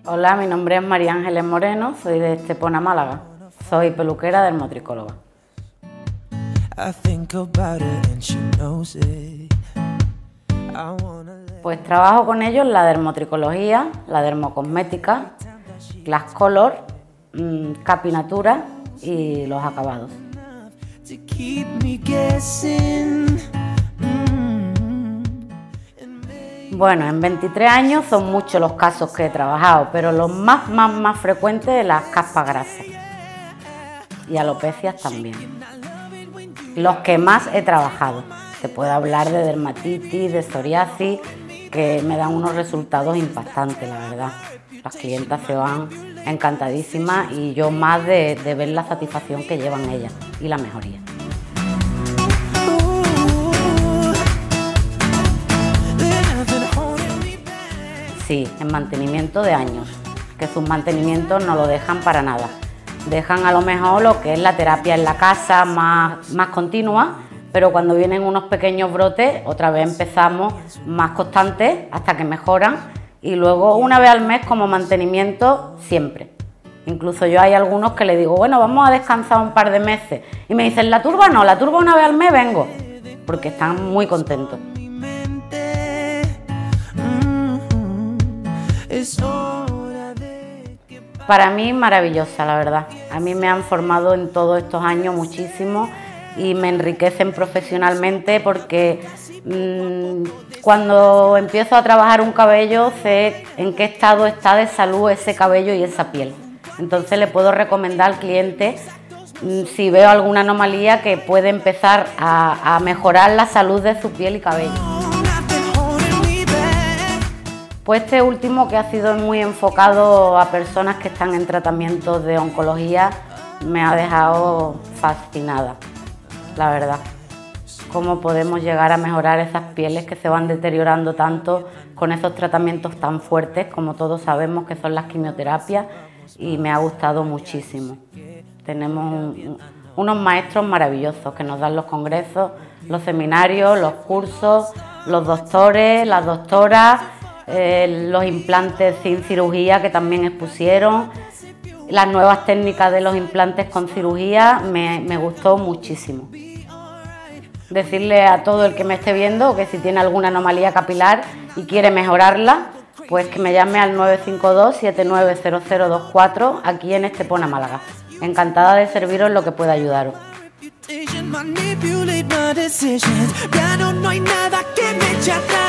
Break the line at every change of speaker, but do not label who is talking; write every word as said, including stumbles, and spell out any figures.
Hola, mi nombre es María Ángeles Moreno, soy de Estepona, Málaga. Soy peluquera dermotricóloga. Pues trabajo con ellos la dermotricología, la dermocosmética, glass color, mmm, capinatura y los acabados. Bueno, en veintitrés años son muchos los casos que he trabajado, pero los más, más, más frecuentes las caspas grasas y alopecias también. Los que más he trabajado. Se puede hablar de dermatitis, de psoriasis, que me dan unos resultados impactantes, la verdad. Las clientas se van encantadísimas y yo más de, de ver la satisfacción que llevan ellas y la mejoría. Sí, en mantenimiento de años, que sus mantenimientos no lo dejan para nada. Dejan a lo mejor lo que es la terapia en la casa más, más continua, pero cuando vienen unos pequeños brotes, otra vez empezamos más constantes hasta que mejoran y luego una vez al mes como mantenimiento siempre. Incluso yo hay algunos que le digo, bueno, vamos a descansar un par de meses y me dicen, la turba no, la turba una vez al mes vengo, porque están muy contentos. Para mí maravillosa, la verdad. A mí me han formado en todos estos años muchísimo y me enriquecen profesionalmente porque mmm, cuando empiezo a trabajar un cabello sé en qué estado está de salud ese cabello y esa piel. Entonces le puedo recomendar al cliente, mmm, si veo alguna anomalía, que puede empezar a, a mejorar la salud de su piel y cabello. Pues este último, que ha sido muy enfocado a personas que están en tratamientos de oncología, me ha dejado fascinada, la verdad. Cómo podemos llegar a mejorar esas pieles que se van deteriorando tanto con esos tratamientos tan fuertes, como todos sabemos que son las quimioterapias, y me ha gustado muchísimo. Tenemos un, unos maestros maravillosos que nos dan los congresos, los seminarios, los cursos, los doctores, las doctoras, Eh, los implantes sin cirugía que también expusieron, las nuevas técnicas de los implantes con cirugía, me, me gustó muchísimo. Decirle a todo el que me esté viendo que si tiene alguna anomalía capilar y quiere mejorarla, pues que me llame al nueve cinco dos, siete nueve cero cero dos cuatro aquí en Estepona, Málaga. Encantada de serviros lo que pueda ayudaros. Ya no, no hay nada que me eche atrás.